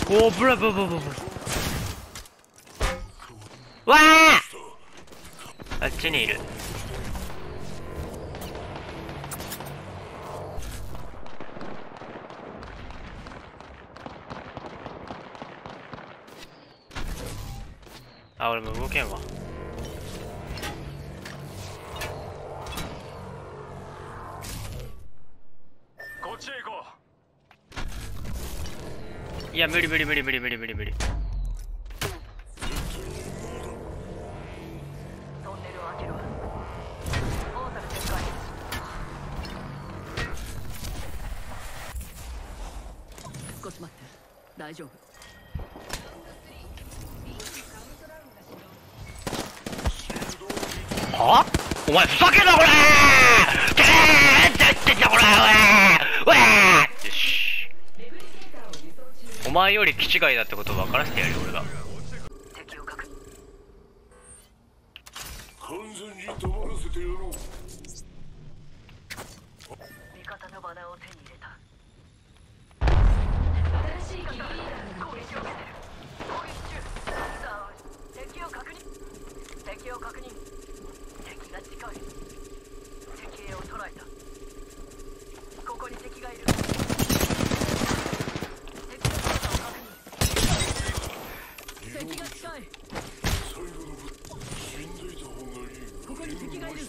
おお、ブラブラブラブラ。わあ、あっちにいる。あ、俺も動けんわ。 こっちへ行こう。 いや、無理無理無理無理無理無理無理。 トンネルを開けるわ。ポータル展開。少し待って、大丈夫。 は？お前ふざけんなこれー！てれーって言ってんだこれー！うわー！よし。お前より気違いだってことを分からせてやるよ俺が。 敵を確認。 完全に止まらせてやろう。 味方のバナーを手に入れた。 新しいキーリーダー攻撃を受けてる。攻撃中。さあ、敵を確認。敵を確認。敵が近い。敵兵を捕らえた。ここに敵がいる。敵の姿を確認。敵が近い。 最後の死んでいた方がいい。 ここに敵がいる。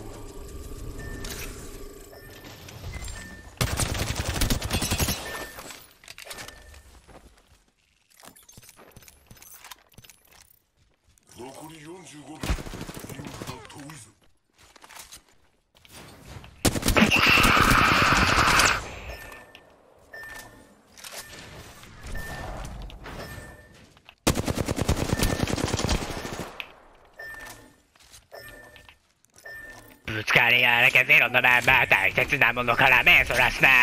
残り45秒。インフラ遠いぞ。 ぶつかり合わなきゃゼロのまま大切なものから目そらすな。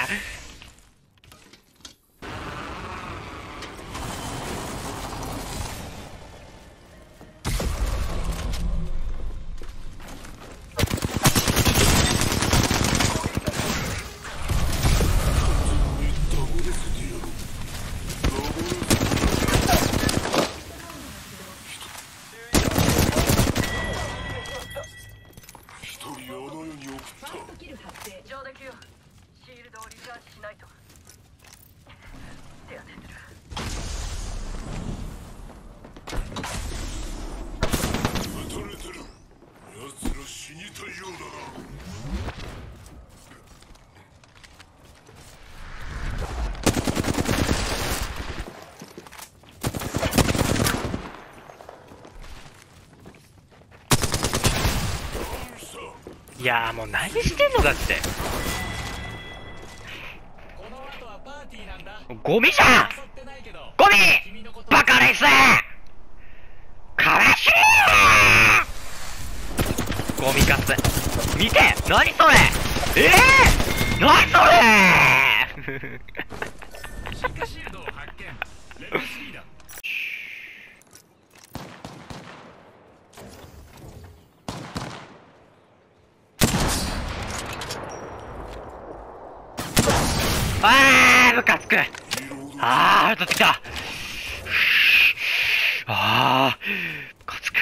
上出来よ。シールドをリチャージしないと。手当てする。 撃たれてる。奴ら死にたいようだな。 いやーもう何してんのだって。ゴミじゃんゴミバカレス悲しいゴミカス見て何それ何それあームカつく。あー当たってきた。あームカつく。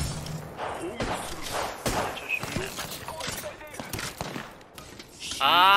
あ